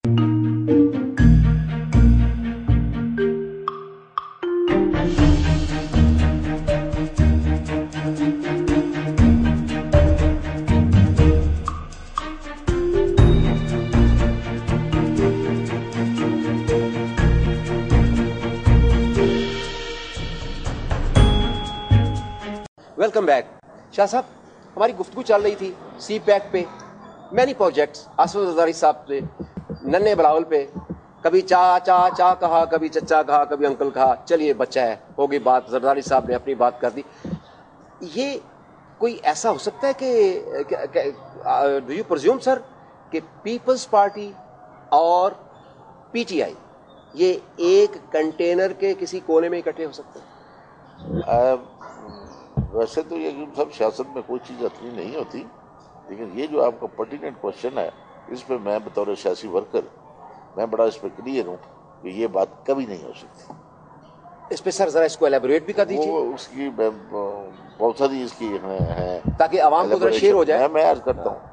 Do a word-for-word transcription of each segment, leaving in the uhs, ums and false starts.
Welcome back. Shah साहब, हमारी गुफ्तगू चल रही थी सी पैक पे, मैनी प्रोजेक्ट्स, आसफ जरदारी साहब से, नन्हे बिलावल पे, कभी चा चा चा कहा, कभी चचा कहा, कभी अंकल कहा, चलिए बच्चा है, होगी बात, जरदारी साहब ने अपनी बात कर दी। ये कोई ऐसा हो सकता है कि डू यू प्रिज्यूम सर कि पीपल्स पार्टी और पीटीआई ये एक कंटेनर के किसी कोने में इकट्ठे हो सकते हैं? वैसे तो ये सब सियासत में कोई चीज़ अपनी नहीं होती, लेकिन ये जो आपका पर्टिनेंट क्वेश्चन है, इस पर मैं बतौर सियासी वर्कर मैं बड़ा इस पर क्लियर हूँ कि ये बात कभी नहीं हो सकती। इस पे सर जरा इसको एलेबोरेट भी कर दीजिए। वो उसकी बहुत सारी इसकी है, ताकि आवाम को जरा शेयर हो जाए। मैं, मैं अर्ज करता हूँ,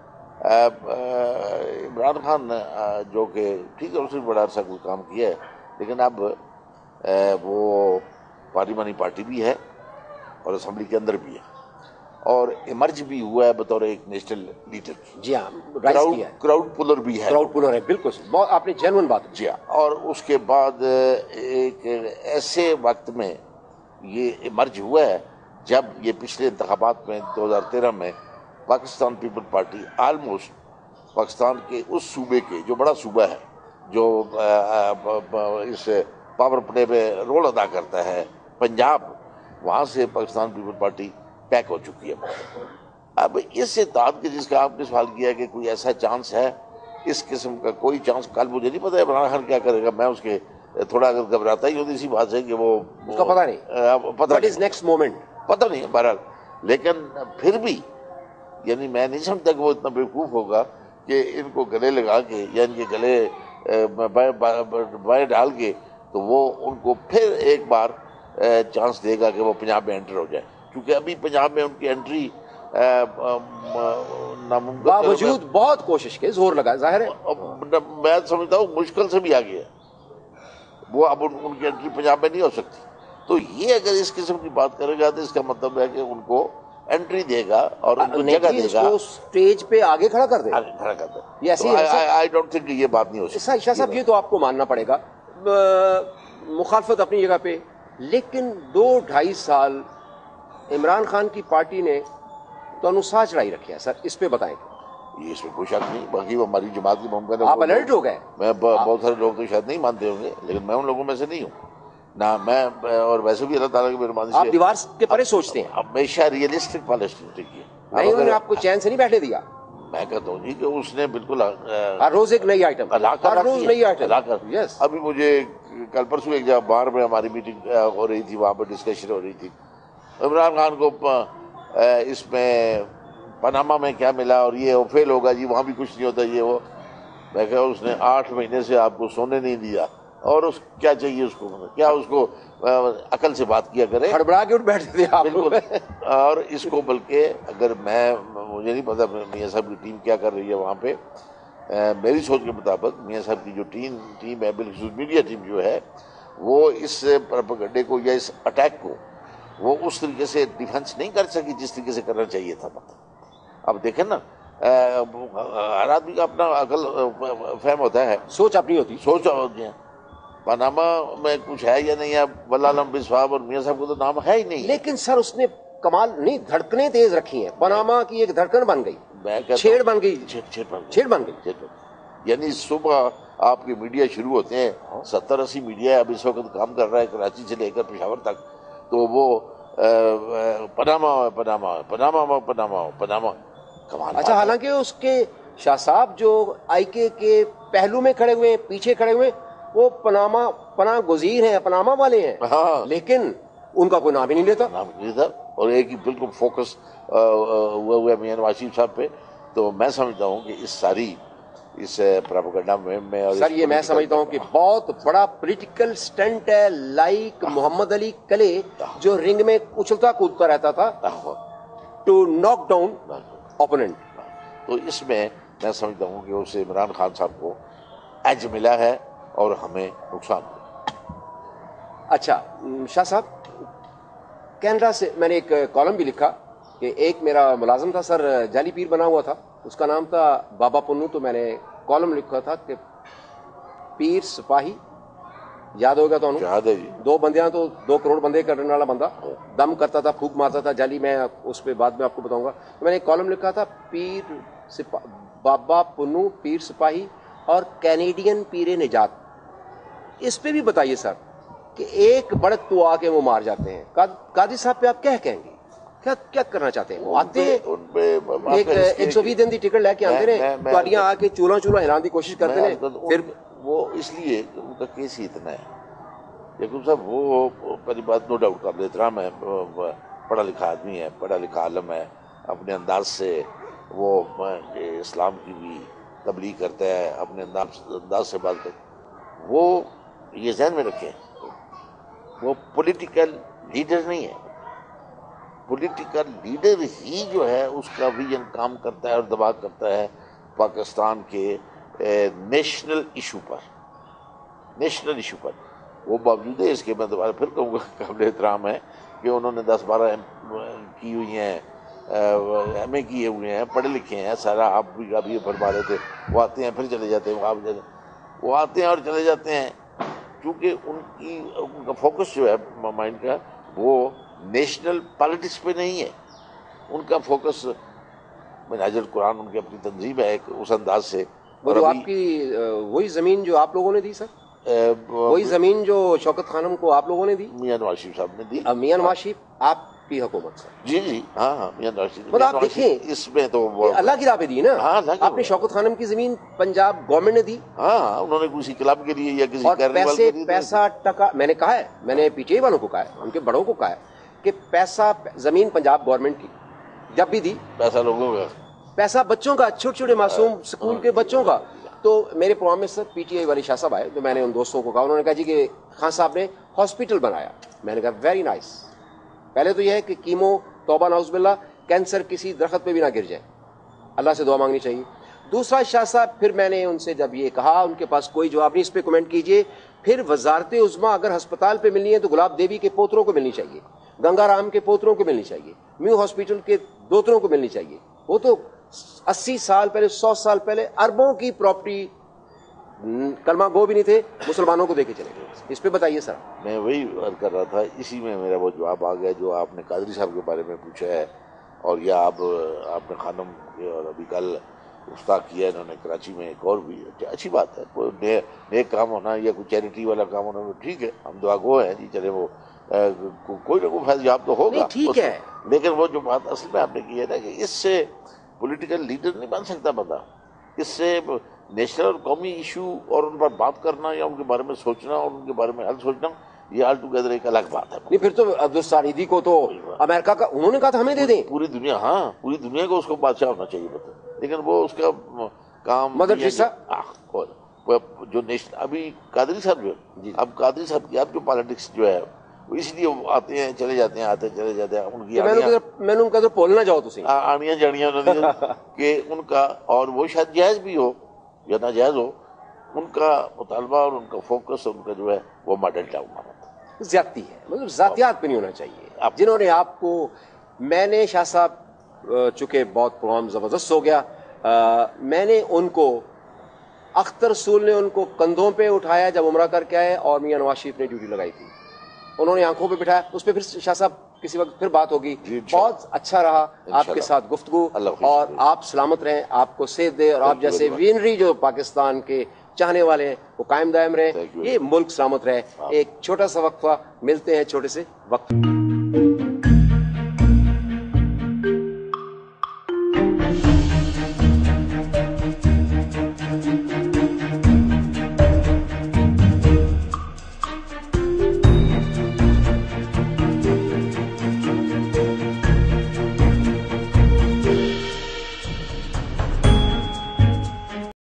इमरान खान जो कि ठीक है उसने बड़ा अरसा कोई काम किया है, लेकिन अब वो पार्लिमानी पार्टी भी है और असेंबली के अंदर भी है और इमर्ज भी हुआ है बतौर एक नेशनल लीडर की। जी हाँ, क्राउड क्राउड पुलर भी है। क्राउड पुलर है, बिल्कुल बहुत आपने जेन्युइन बात। जी हाँ, और उसके बाद एक ऐसे वक्त में ये इमर्ज हुआ है जब ये पिछले इंतखाबात में दो हज़ार तेरह में पाकिस्तान पीपल पार्टी ऑलमोस्ट पाकिस्तान के उस सूबे के जो बड़ा सूबा है जो इस पावर प्ले में रोल अदा करता है, पंजाब, वहाँ से पाकिस्तान पीपल पार्टी पैक हो चुकी है। अब इस इत्तेहाद के जिसका आपने सवाल किया कि कोई ऐसा चांस है, इस किस्म का कोई चांस कल मुझे नहीं पता है इमरान खान क्या करेगा। मैं उसके थोड़ा अगर घबराता ही होती इसी बात है कि वो उसका पता नहीं, पता नहीं नेक्स्ट मोमेंट पता नहीं है बहरहाल, लेकिन फिर भी यानी मैं नहीं समझता कि वो इतना बेवकूफ़ होगा कि इनको गले लगा के या इनके गले बाएं डाल के तो वो उनको फिर एक बार चांस देगा कि वो पंजाब में एंटर हो जाए, क्योंकि अभी पंजाब में उनकी एंट्री नामुमकिन, बावजूद बहुत कोशिश के जोर लगा, जाहिर है मैं समझता हूँ मुश्किल से भी आ गया वो, अब उन, उनकी एंट्री पंजाब में नहीं हो सकती। तो ये अगर इस किस्म की बात करेगा तो इसका मतलब है कि उनको एंट्री देगा और उनको जगह देगा, स्टेज पे आगे खड़ा कर देगा, आगे खड़ा कर देगा। आई डोंट थिंक ये बात नहीं हो सकती। शाह साहब, ये तो आपको मानना पड़ेगा, मुखालफत अपनी जगह पे, लेकिन दो ढाई साल इमरान खान की पार्टी ने तो अनुसार चढ़ाई रखी है सर, इस पे बताएं। ये इसमें कोई शक नहीं, बाकी वो हमारी जमात की मुमकिन है। आप अलर्ट हो गए। मैं बहुत सारे लोग तो शायद नहीं मानते होंगे, लेकिन मैं उन लोगों में से नहीं हूँ ना। मैं और वैसे भी अल्लाह ताला की मेहरबानी से आप दीवार के परे सोचते हैं, हमेशा रियलिस्टिक पॉलिटिक्स की। नहीं, उन्होंने आपको चैन से नहीं बैठने दिया। मैं कहता हूँ जी कि उसने बिल्कुल हर रोज एक नई आइटम, हर रोज नई आइटम। यस, अभी मुझे कल परसों एक जगह बार में हमारी मीटिंग हो रही थी, वहाँ पर डिस्कशन हो रही थी, इमरान खान को इसमें पनामा में क्या मिला और ये वो फेल होगा जी, वहाँ भी कुछ नहीं होता ये वो। मैं कहा उसने आठ महीने से आपको सोने नहीं दिया और उस क्या चाहिए उसको, क्या उसको अकल से बात किया करे, हड़बड़ा के उठ बैठते थे आप। बिल्कुल। और इसको बल्कि अगर मैं मुझे नहीं पता मियाँ साहब की टीम क्या कर रही है वहाँ पे, आ, मेरी सोच के मुताबिक मियाँ साहब की जो टीम टीम है बिल्कुल मीडिया टीम जो है वो इस प्रोपेगेंडे को या इस अटैक को वो उस तरीके से डिफेंस नहीं कर सकी जिस तरीके से करना चाहिए था। अब देखें ना, हर आदमी का अपना अकल फहम होता है, सोच अपनी होती सोच होती है। पनामा में कुछ है या नहीं है, वल्लाह बिस्वाब और मियाँ साहब को तो नाम है ही नहीं। लेकिन सर उसने कमाल नहीं, धड़कने तेज रखी हैं, पनामा की एक धड़कन बन गई, छेड़ बन गई, छेड़ बन छेड़ बन गई। यानी सुबह आपके मीडिया शुरू होते हैं, सत्तर अस्सी मीडिया अब इस वक्त काम कर रहा है कराची से लेकर पेशावर तक, तो वो Panama Panama Panama Panama Panama कमाल। अच्छा, हालांकि उसके शाह साहब जो आईके के पहलू में खड़े हुए, पीछे खड़े हुए, वो पनामा पनाह गुज़ीर हैं, पनामा वाले हैं। हाँ, लेकिन उनका कोई नाम ही नहीं लेता, नाम नहीं लेता, और एक ही बिल्कुल फोकस हुआ हुआ मियां नवाज शरीफ साहब पे। तो मैं समझता हूँ कि इस सारी इस प्रोपेगेंडा में मैं और सर ये मैं समझता हूँ कि बहुत बड़ा पॉलिटिकल स्टंट है, लाइक मोहम्मद अली कले जो रिंग में उछलता कूदता रहता था टू नॉक डाउन ओपोनेंट। तो इसमें मैं समझता हूँ कि उसे इमरान खान साहब को ایج ملا ہے اور ہمیں نقصان ہوا۔ اچھا شاہ صاحب، کینیڈا سے میں نے ایک کالم بھی لکھا کہ ایک میرا ملازم تھا سر، جعلی پیر بنا ہوا تھا، اس کا نام تھا بابا پنو، تو میں نے کالم لکھا تھا کہ پیر سپاہی، یاد ہوگا تو یاد ہے جی، دو بندیاں تو دو کروڑ بندے کرنے والا بندہ، دم کرتا تھا، پھونک مارتا تھا جعلی، میں اس پہ بعد میں آپ کو بتاؤں گا۔ تو میں نے ایک کالم لکھا تھا پیر سپا بابا پنو، پیر سپاہی اور کینیڈین پیر نجات۔ اس پہ بھی بتائیے سر کہ ایک بڑک تو آ کے وہ مار جاتے ہیں، قادری صاحب پہ آپ کیا کہیں گے؟ کیا کیا کرنا چاہتے ہیں؟ وہ آتے ہیں ان پہ ایک ایک سو بھی دن دی ٹکٹ لے کے آتے ہیں، گاڑیاں آ کے چولہا چولہا ہلانے کی کوشش کرتے ہیں، پھر وہ اس لیے کہ ان کا کیس ہی اتنا ہے۔ یعقوب صاحب وہ پہلی بات نو ڈاؤٹ قابل احترام ہے، پڑھا لکھا آدمی ہے، پڑھا لکھا عالم ہے، اپنے انداز سے وہ اسلام کی بھی تبلیغ کرتا ہے، اپنے انداز سے بات کرتا ہے۔ وہ یہ ذہن میں رکھیں، وہ پولیٹیکل لیڈر نہیں ہے۔ پولیٹیکل لیڈر ہی جو ہے اس کا ویژن کام کرتا ہے اور دباؤ کرتا ہے پاکستان کے نیشنل ایشو پر، نیشنل ایشو پر۔ وہ باوجود ہے اس کے، میں دوبارہ پھر کہوں گا قابل احترام ہے کہ انہوں نے دس بارہ کی ہوئی ہیں، ایم اے کیے ہوئے ہیں، پڑھے لکھے ہیں سارا، آپ بھی ابھی فرما رہے تھے، وہ آتے ہیں پھر چلے جاتے ہیں، آپ وہ آتے ہیں اور چلے جاتے ہیں، کیونکہ ان کی ان کا فوکس جو ہے مائنڈ کا وہ نیشنل پالیٹکس پہ نہیں ہے، ان کا فوکس منہاج القرآن، ان کی اپنی تنظیم ہے ایک اس انداز سے۔ وہ جو آپ کی وہی زمین جو آپ لوگوں نے دی سر، وہی زمین جو شوکت خانم کو آپ لوگوں نے دی، میاں نواز شریف صاحب نے دی، میاں نواز شریف آپ کی حکومت سے؟ جی جی ہاں ہاں، میاں نواز شریف، مطلب آپ دیکھیں اس میں تو اللہ کی راہ پہ دی نا، آپ نے شوکت خانم کی زمین پنجاب گورنمنٹ نے دی، ہاں ہاں، انہوں نے کسی کلب کے لیے یا کسی اور کیرنیول پیسے کے لیے، پیسہ ٹکا، میں نے کہا ہے، میں نے پی ٹی آئی والوں کو کہا ہے، ان کے بڑوں کو کہا ہے کہ پیسہ زمین پنجاب گورنمنٹ کی جب بھی دی، پیسہ لوگوں کا، پیسہ بچوں کا، چھوٹے چھوٹے معصوم اسکول کے بچوں کا۔ تو میرے پروگرام میں سر پی ٹی آئی والے شاہ صاحب آئے، تو میں نے ان دوستوں کو کہا، انہوں نے کہا جی کہ خان صاحب نے ہاسپٹل بنایا، میں نے کہا ویری نائس۔ پہلے تو یہ ہے کہ کیمو، توبہ نعوذ باللہ، کینسر کسی درخت پہ بھی نہ گر جائے، اللہ سے دعا مانگنی چاہیے۔ دوسرا شاہ صاحب، پھر میں نے ان سے جب یہ کہا، ان کے پاس کوئی جواب نہیں، اس پہ کمنٹ کیجئے، پھر وزارت عظمیٰ اگر ہسپتال پہ ملنی ہے تو گلاب دیوی کے پوتروں کو ملنی چاہیے، گنگا رام کے پوتروں کو ملنی چاہیے، میو ہاسپٹل کے دوتروں کو ملنی چاہیے۔ وہ تو اسی سال پہلے، سو سال پہلے اربوں کی پراپرٹی کلمہ گو بھی نہیں تھے، مسلمانوں کو دے کے چلے گئے۔ اس پہ بتائیے سر۔ میں وہی عرض کر رہا تھا، اسی میں میرا وہ جواب آ گیا جو آپ نے قادری صاحب کے بارے میں پوچھا ہے، اور یا آپ آپ نے خانم کے، اور ابھی کل گفتگو کیا انہوں نے کراچی میں، ایک اور بھی اچھی بات ہے، کوئی نیک کام ہونا یا کوئی چیریٹی والا کام ہونا تو ٹھیک ہے، ہم دعا گو ہیں جی، چلے وہ کوئی نہ کوئی فیض یاب تو ہوگا، ٹھیک ہے، لیکن وہ جو بات اصل میں آپ نے کی ہے نا کہ اس سے پولیٹیکل لیڈر نہیں بن سکتا بندہ، اس سے نیشنل اور قومی ایشو اور ان پر بات کرنا یا ان کے بارے میں سوچنا اور ان کے بارے میں حل سوچنا، یہ آل ٹوگیدر ایک الگ بات ہے۔ نہیں پھر تو عبدالساریدی کو تو امریکہ کا، انہوں نے کہا تھا ہمیں دے دیں، پوری دنیا، ہاں پوری دنیا کو اس کو بادشاہ ہونا چاہیے پتہ، لیکن وہ اس کا کام مدر ٹریسا جو نیشنل، ابھی قادری صاحب جو ہے، اب قادری صاحب کی اب جو پالیٹکس جو ہے وہ اس لیے آتے ہیں چلے جاتے ہیں، آتے چلے جاتے ہیں، ان کی میں نے ان کا ادھر بولنا جاؤ تو آنیاں جڑیاں کہ ان کا، اور وہ شاید جائز بھی ہو یا ناجائز ہو، ان کا مطالبہ اور ان کا فوکس، ان کا جو ہے وہ ماڈل ٹاؤن ہوتا، زیادتی ہے، مطلب ذاتیات پہ نہیں ہونا چاہیے۔ جنہوں نے آپ کو، میں نے شاہ صاحب چونکہ بہت پروگرام زبردست ہو گیا، میں نے ان کو، اختر رسول نے ان کو کندھوں پہ اٹھایا جب عمرہ کر کے آئے، اور میاں نواز شریف نے ڈیوٹی لگائی تھی، انہوں نے آنکھوں پہ بٹھایا، اس پہ پھر شاہ صاحب کسی وقت پھر بات ہوگی۔ بہت اچھا رہا آپ کے ساتھ گفتگو، اور آپ سلامت رہیں، آپ کو صحت دے، اور آپ جیسے وینری جو پاکستان کے چاہنے والے ہیں وہ قائم دائم رہے، یہ ملک سلامت رہے۔ ایک چھوٹا سا وقفہ، ملتے ہیں چھوٹے سے وقت۔